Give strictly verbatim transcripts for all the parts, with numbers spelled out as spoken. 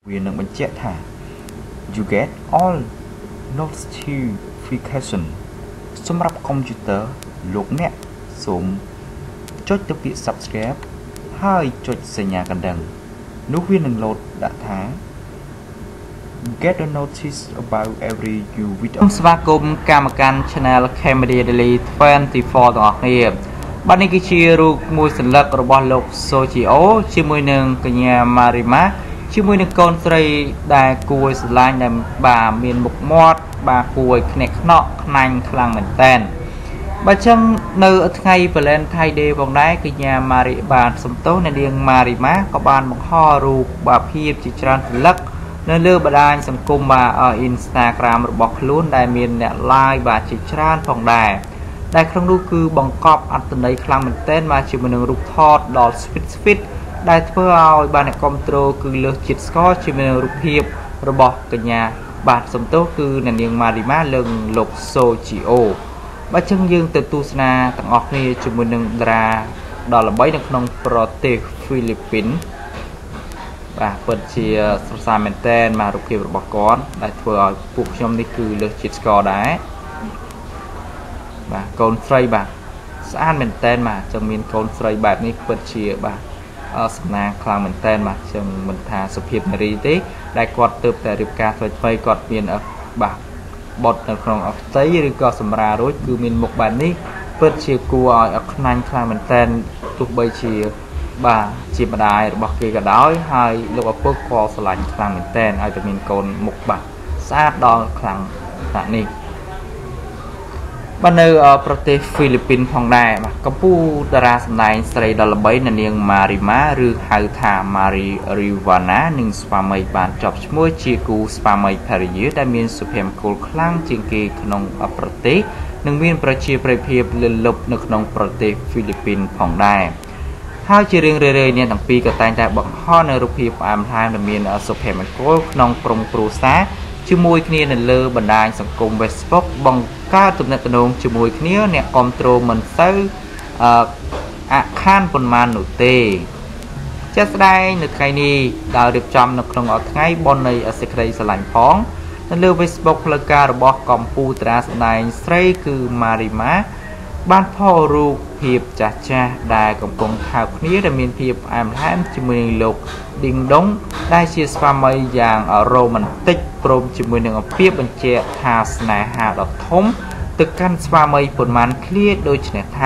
វានឹងបញ្ជាក់ថា you get all notification សម្រាប់កុំព្យូទ័រលោកអ្នកសូមចុចទៅពាក្យ subscribe ហើយចុចសញ្ញាកណ្ដឹងនោះវានឹងលោតដាក់ថា get a notice about every new video ស្វាគមន៍កម្មការ Channel Cambodia Daily ยี่สิบสี่ ទាំងអស់គ្នាបាទនេះគឺជារូបមួយសន្លឹករបស់លោក Sochio ជាមួយនឹងកញ្ញា Marima ជាមួយនឹងកូនស្រីដែលគួរស្រឡាញ់ដែលបាទមានមុខមាត់បាទគួរឲ្យខ្នេះខ្នក់ខ្នាញ់ខ្លាំងមែនតើបើចឹងនៅថ្ងៃ Valentine Day ផងដែរកញ្ញា Mari បាទសំទោសនៅនាង Marima ក៏បានបង្ហោះរូបបាទភាពជាច្រើនសន្លឹកនៅលើបណ្ដាញសង្គមបាទ Instagram របស់ខ្លួនដែលមានអ្នក like បាទជាច្រើនផងដែរដែលក្នុងនោះគឺបង្កប់អត្ថន័យខ្លាំងមែនទែនមកជាមួយនឹងរូបថតដល់ sweet sweet ដែលធ្វើឲ្យបាទអ្នកគ្រប់គ្រងគឺលើសជាតិស្ករជាមួយនឹងរូបភាពរបស់កញ្ញាបាទសំទោសគឺអ្នកនាង Marima លើងលោក Sochio បាទចឹងយើងទៅទស្សនាទាំងអស់គ្នាជាមួយនឹងតារាដ៏ល្បីនៅក្នុងប្រទេសហ្វីលីពីនបាទពិតជាស្រស់ស្អាតមែនទែនមករូបភាពរបស់គាត់ដែលធ្វើឲ្យពួកខ្ញុំនេះគឺលើសជាតិស្ករដែរបាទកូនស្រីបាទស្អាតមែនទែនបាទចឹងមានកូនស្រីបែបនេះពិតជាបាទសំណាងខ្លាំងមែនទែនបាទចឹងមិនថាសុភាពនារីទេដែលគាត់ទើបតែរៀបការថ្មីថ្មីគាត់មានបាទបត់នៅក្នុងអផ្ទៃឬក៏សម្រារួចគឺមានមុខបែបនេះពិតជាគួរឲ្យអខ្នាញ់ខ្លាំងមែនទែនទោះបីជាបាទជាម្ដាយរបស់គេក៏ដោយហើយលោកឪពុកក៏ស្រឡាញ់ខ្លាំងមែនទែនឲ្យតែមានកូនមុខបាទស្អាតដល់ខ្លាំងថានេះបាទនៅប្រទេសហ្វីលីពីនផងដែរបាទកម្ពុជាតារាសម្ដែងស្រីដ៏ល្បីនៅនាង Marima ឬហៅថា Mari Riwana និងស្វាមីបានជាប់ឈ្មោះជាគូស្វាមីភរិយាដែលមានសុភមង្គលខ្លាំងជាងគេក្នុងប្រទេសនិងមានប្រជាប្រិយភាពលើលុបនៅក្នុងប្រទេសហ្វីលីពីនផងដែរហើយជារឿងរឿយៗអ្នកទាំងពីរក៏តែងតែបង្ហោះនៅរូបភាពផ្អែមល្ហែមដែលមានសុភមង្គលក្នុងក្រុមគ្រួសារជាមួយគ្នានៅលើបណ្ដាញសង្គម Facebook បង្កើតទំនាក់ទំនងជាមួយគ្នាអ្នកគ្រប់គ្រងមិនសូវអខានប៉ុន្មាននោះទេជាក់ស្ដែងនៅថ្ងៃនេះដែលរៀបចំនៅក្នុងថ្ងៃបុណ្យនៃសេចក្តីស្រឡាញ់ផងនៅលើ Facebook ផ្លូវការរបស់កម្ពុជាតារាសម្ដែងស្រីគឺ Marima បានផុសរូបភាពចាស់ចាស់ដែលកំពុងថើបគ្នាដែលមានភាពផ្អែមល្ហែមជាមួយនឹងលោក Ding Dong ដែលជាស្វាមីយ៉ាងរ៉ូម៉ាន់ទិកព្រមជាមួយនឹងពាក្យបញ្ជាក់ថាស្នេហាដ៏ធំទៅកាន់ស្វាមីប៉ុន្មានឃ្លាដូចនេះថា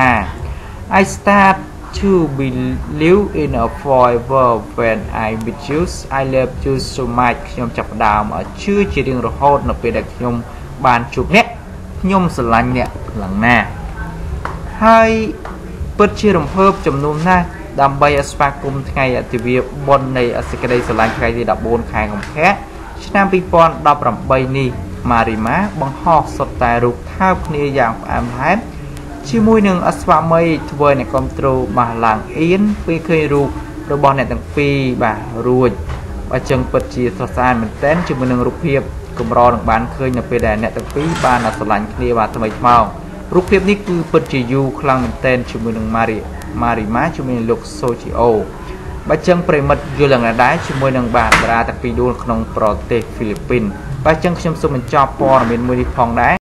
I start to believe in a forever when I meet you I love you so much ខ្ញុំចាប់ផ្ដើមជឿជារៀងរហូតនៅពេលដែលខ្ញុំបានជួបអ្នកខ្ញុំស្រឡាញ់អ្នកខ្លាំងណាស់ហើយពិតជារំភើបចំនួនណាស់ដើម្បីស្វាគមន៍ថ្ងៃទិវាបុណ្យនៃសេចក្តីស្រឡាញ់ថ្ងៃទីដប់បួនខែកុម្ភៈឆ្នាំពីរពាន់ដប់ប្រាំបីនេះ Marima បង្ហោះសុទ្ធតែរូបថើបគ្នាយ៉ាងផ្អែមល្ហែមជាមួយនឹងស្វាមីធ្វើអ្នកគ្រប់គ្រងបានឡើងអៀនពេលឃើញរូបរបស់អ្នកទាំងពីរបាទរួចបើចឹងពិតជាស្រស់ស្អាតមែនទែនជាមួយនឹងរូបភាពកម្រនឹងបានឃើញនៅពេលដែលអ្នកទាំងពីរបានស្រឡាញ់គ្នាបាទថ្មីថ្មោងរូបភាពនេះគឺពិតជាយូរខ្លាំងមែនទែនជាមួយនឹង Marima ជាមួយនឹងលោក Sochio បើចឹងប្រិមិត្តយល់យ៉ាងណាដែរជាមួយនឹងបាទតារាទាំងពីរដួលក្នុងប្រទេសហ្វីលីពីនបើចឹងខ្ញុំសូមបញ្ចប់ព័ត៌មានមួយនេះផងដែរ